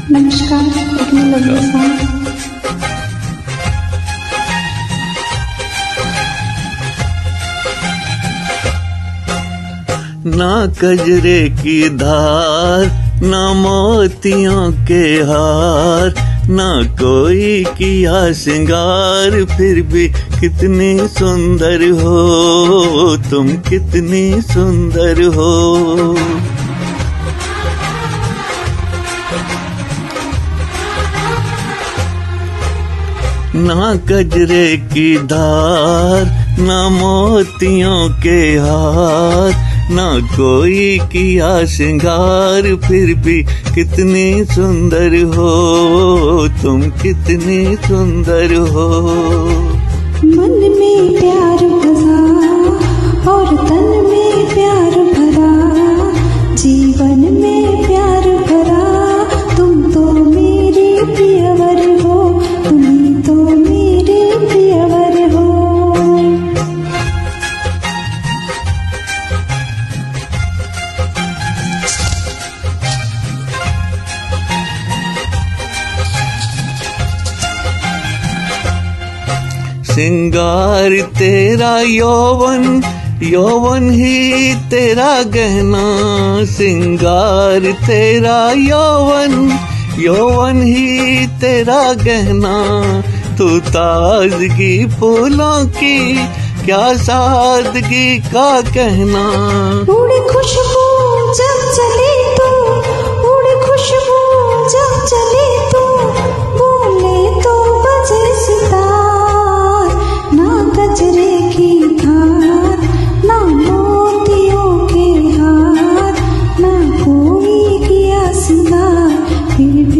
नमस्कार, इतनी लंबी सॉन्ग। ना कजरे की धार, ना मोतियों के हार, ना कोई किया श्रृंगार, फिर भी कितनी सुंदर हो तुम, कितनी सुंदर हो। ना कजरे की धार, ना मोतियों के हार, ना कोई किया श्रृंगार, फिर भी कितनी सुंदर हो तुम, कितनी सुंदर हो। मन में प्यार बसा और तन में प्यार भरा, जीवन में प्यार भरा, तुम तो मेरे प्रियवर हो, तुम तो मेरे प्रियवर हो। श्रृंगार तेरा यौवन, यौवन ही तेरा गहना, श्रृंगार तेरा यौवन, यौवन ही तेरा गहना। तू ताजगी फूलों की, क्या सादगी का कहना। उड़े खुशबू जब चले तू, उड़े खुशबू जब चले तू, बोले तो बजे सितार। ना गजरे की धार, ना मोतियों के हार, ना कोई किया सिंगार, फिर भी